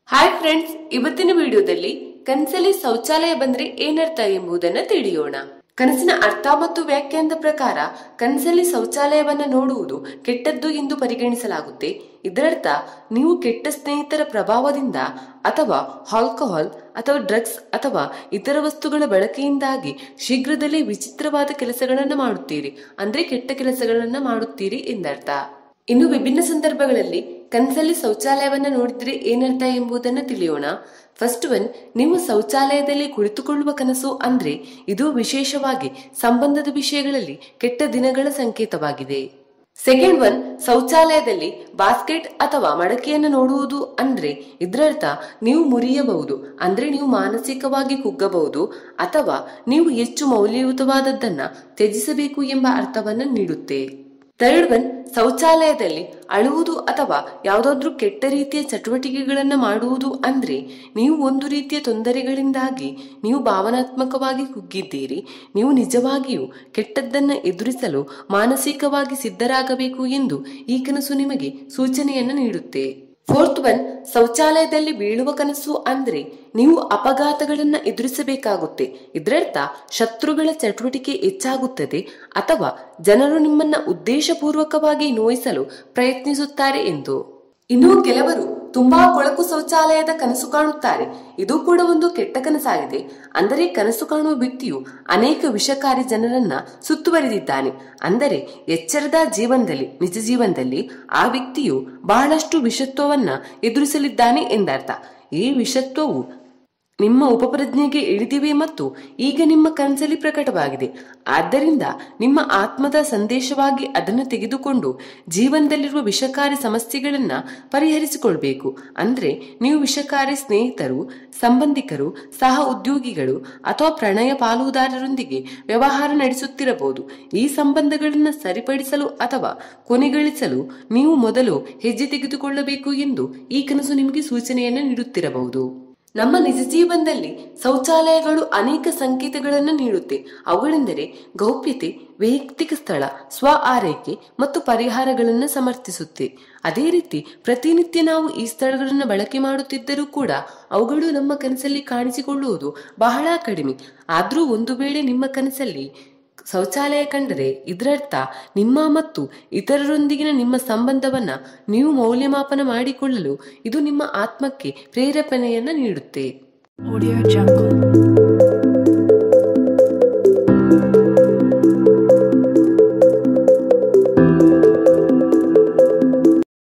Hi friends, ಇವತ್ತಿನ ವಿಡಿಯೋದಲ್ಲಿ ಕನಸಲ್ಲಿ ಶೌಚಾಲಯ ಬಂದ್ರೆ ಏನರ್ಥ ಎಂಬುದನ್ನ ತಿಳಿಯೋಣ. ಕನಸಿನ ಅರ್ಥ ಮತ್ತು ವ್ಯಾಖ್ಯಾನದ ಪ್ರಕಾರ ಕನಸಲ್ಲಿ ಶೌಚಾಲಯವನ್ನ ನೋಡುವುದು ಕೆಟ್ಟದ್ದು ಎಂದು ಪರಿಗಣಿಸಲಾಗುತ್ತೆ. ಇದರರ್ಥ ನೀವು ಕೆಟ್ಟ ಸ್ನೇಹಿತರ ಪ್ರಭಾವದಿಂದ ಅಥವಾ ಆಲ್ಕೋಹಾಲ್ ಅಥವಾ ಡ್ರಗ್ಸ್ ಅಥವಾ ಇತರ ವಸ್ತುಗಳ ಬಳಕೆಯಿಂದಾಗಿ ಶೀಘ್ರದಲ್ಲೇ ವಿಚಿತ್ರವಾದ ಕೆಲಸಗಳನ್ನ ಮಾಡುತ್ತೀರಿ, ಅಂದ್ರೆ ಕೆಟ್ಟ ಕೆಲಸಗಳನ್ನ ಮಾಡುತ್ತೀರಿ ಎಂದರ್ಥ. ಇನ್ನು ವಿಭಿನ್ನ ಸಂದರ್ಭಗಳಲ್ಲಿ ಕನಸಲ್ಲಿ ಶೌಚಾಲಯವನ್ನ ನೋಡಿದ್ರೆ ಏನರ್ಥ ಎಂಬುದನ್ನು ತಿಳಿಯೋಣ. ಫಸ್ಟ್ ಒನ್, ನೀವು ಶೌಚಾಲಯದಲ್ಲಿ ಕುಳಿತುಕೊಳ್ಳುವ ಕನಸು ಅಂದ್ರೆ ಇದು ವಿಶೇಷವಾಗಿ ಸಂಬಂಧದ ವಿಷಯಗಳಲ್ಲಿ ಕೆಟ್ಟ ದಿನಗಳ ಸಂಕೇತವಾಗಿದೆ. ಸೆಕೆಂಡ್ ಒನ್, ಶೌಚಾಲಯದಲ್ಲಿ ಬಾಸ್ಕೆಟ್ ಅಥವಾ ಮಡಕೆಯನ್ನು ನೋಡುವುದು ಅಂದ್ರೆ ಇದರರ್ಥ ನೀವು ಮುರಿಯಬಹುದು, ಅಂದ್ರೆ ನೀವು ಮಾನಸಿಕವಾಗಿ ಕುಗ್ಗಬಹುದು ಅಥವಾ ನೀವು ಹೆಚ್ಚು ಮೌಲ್ಯಯುತವಾದದ್ದನ್ನ ತ್ಯಜಿಸಬೇಕು ಎಂಬ ಅರ್ಥವನ್ನ ನೀಡುತ್ತೆ. ಥರ್ಡ್ ಒನ್, ಶೌಚಾಲಯದಲ್ಲಿ ಅಳುವುದು ಅಥವಾ ಯಾವುದಾದ್ರೂ ಕೆಟ್ಟ ರೀತಿಯ ಚಟುವಟಿಕೆಗಳನ್ನ ಮಾಡುವುದು ಅಂದ್ರೆ ನೀವು ಒಂದು ರೀತಿಯ ತೊಂದರೆಗಳಿಂದಾಗಿ ನೀವು ಭಾವನಾತ್ಮಕವಾಗಿ ಕುಗ್ಗಿದ್ದೀರಿ. ನೀವು ನಿಜವಾಗಿಯೂ ಕೆಟ್ಟದ್ದನ್ನ ಎದುರಿಸಲು ಮಾನಸಿಕವಾಗಿ ಸಿದ್ಧರಾಗಬೇಕು ಎಂದು ಈ ಕನಸು ನಿಮಗೆ ಸೂಚನೆಯನ್ನ ನೀಡುತ್ತೆ. ಫೋರ್ತ್ ಒನ್, ಶೌಚಾಲಯದಲ್ಲಿ ಬೀಳುವ ಕನಸು ಅಂದ್ರೆ ನೀವು ಅಪಘಾತಗಳನ್ನ ಎದುರಿಸಬೇಕಾಗುತ್ತೆ. ಇದರರ್ಥ ಶತ್ರುಗಳ ಚಟುವಟಿಕೆ ಹೆಚ್ಚಾಗುತ್ತದೆ ಅಥವಾ ಜನರು ನಿಮ್ಮನ್ನ ಉದ್ದೇಶಪೂರ್ವಕವಾಗಿ ನೋಯಿಸಲು ಪ್ರಯತ್ನಿಸುತ್ತಾರೆ ಎಂದು. ಇನ್ನು ಕೆಲವರು ತುಂಬಾ ಕೊಳಕು ಶೌಚಾಲಯದ ಕನಸು ಕಾಣುತ್ತಾರೆ. ಇದು ಕೂಡ ಒಂದು ಕೆಟ್ಟ ಕನಸಾಗಿದೆ. ಅಂದರೆ ಕನಸು ಕಾಣುವ ವ್ಯಕ್ತಿಯು ಅನೇಕ ವಿಷಕಾರಿ ಜನರನ್ನ ಸುತ್ತುವರಿದಿದ್ದಾನೆ. ಅಂದರೆ ಎಚ್ಚರದ ಜೀವನದಲ್ಲಿ, ನಿಜ ಜೀವನದಲ್ಲಿ ಆ ವ್ಯಕ್ತಿಯು ಬಹಳಷ್ಟು ವಿಷತ್ವವನ್ನ ಎದುರಿಸಲಿದ್ದಾನೆ ಎಂದರ್ಥ. ಈ ವಿಷತ್ವವು ನಿಮ್ಮ ಉಪಪ್ರಜ್ಞೆಗೆ ಇಳಿದಿವೆ ಮತ್ತು ಈಗ ನಿಮ್ಮ ಕನಸಲ್ಲಿ ಪ್ರಕಟವಾಗಿದೆ. ಆದ್ದರಿಂದ ನಿಮ್ಮ ಆತ್ಮದ ಸಂದೇಶವಾಗಿ ಅದನ್ನು ತೆಗೆದುಕೊಂಡು ಜೀವನದಲ್ಲಿರುವ ವಿಷಕಾರಿ ಸಮಸ್ಯೆಗಳನ್ನ ಪರಿಹರಿಸಿಕೊಳ್ಬೇಕು. ಅಂದ್ರೆ ನೀವು ವಿಷಕಾರಿ ಸ್ನೇಹಿತರು, ಸಂಬಂಧಿಕರು, ಸಹ ಉದ್ಯೋಗಿಗಳು ಅಥವಾ ಪ್ರಣಯ ಪಾಲುದಾರರೊಂದಿಗೆ ವ್ಯವಹಾರ ನಡೆಸುತ್ತಿರಬಹುದು. ಈ ಸಂಬಂಧಗಳನ್ನ ಸರಿಪಡಿಸಲು ಅಥವಾ ಕೊನೆಗಳಿಸಲು ನೀವು ಮೊದಲು ಹೆಜ್ಜೆ ತೆಗೆದುಕೊಳ್ಳಬೇಕು ಎಂದು ಈ ಕನಸು ನಿಮಗೆ ಸೂಚನೆಯನ್ನು ನೀಡುತ್ತಿರಬಹುದು. ನಮ್ಮ ನಿಜ ಜೀವನದಲ್ಲಿ ಶೌಚಾಲಯಗಳು ಅನೇಕ ಸಂಕೇತಗಳನ್ನು ನೀಡುತ್ತೆ. ಅವುಗಳೆಂದರೆ ಗೌಪ್ಯತೆ, ವೈಯಕ್ತಿಕ ಸ್ಥಳ, ಸ್ವ ಆರೈಕೆ ಮತ್ತು ಪರಿಹಾರಗಳನ್ನು ಸಮರ್ಥಿಸುತ್ತೆ. ಅದೇ ರೀತಿ ಪ್ರತಿನಿತ್ಯ ನಾವು ಈ ಸ್ಥಳಗಳನ್ನು ಬಳಕೆ ಮಾಡುತ್ತಿದ್ದರೂ ಕೂಡ ಅವುಗಳು ನಮ್ಮ ಕನಸಲ್ಲಿ ಕಾಣಿಸಿಕೊಳ್ಳುವುದು ಬಹಳ ಕಡಿಮೆ. ಆದ್ರೂ ಒಂದು ವೇಳೆ ನಿಮ್ಮ ಕನಸಲ್ಲಿ ಶೌಚಾಲಯ ಕಂಡರೆ ಇದರರ್ಥ ನಿಮ್ಮ ಮತ್ತು ಇತರರೊಂದಿಗಿನ ನಿಮ್ಮ ಸಂಬಂಧವನ್ನ ನೀವು ಮೌಲ್ಯಮಾಪನ ಮಾಡಿಕೊಳ್ಳಲು ಇದು ನಿಮ್ಮ ಆತ್ಮಕ್ಕೆ ಪ್ರೇರೇಪಣೆಯನ್ನ ನೀಡುತ್ತೆ.